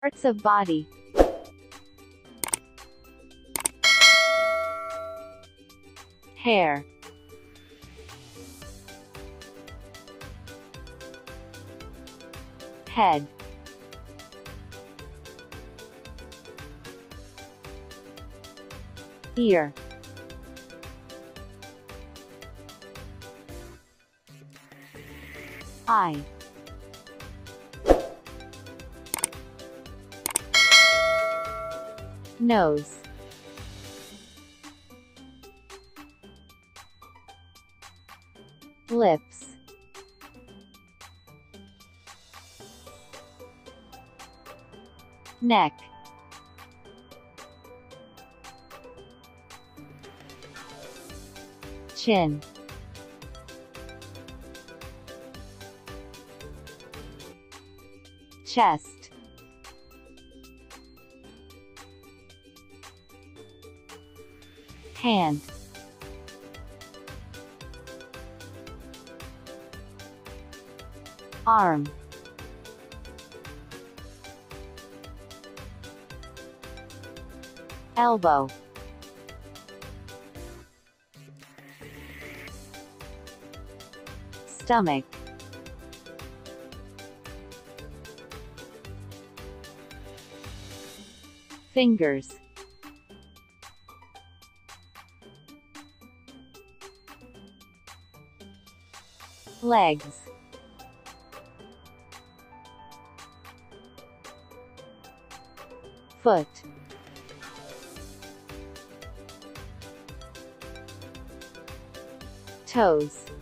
Parts of body. Hair. Head. Ear. Eye. Nose. Lips. Neck. Chin. Chest. Hand. Arm. Elbow. Stomach. Fingers. Legs. Foot. Toes.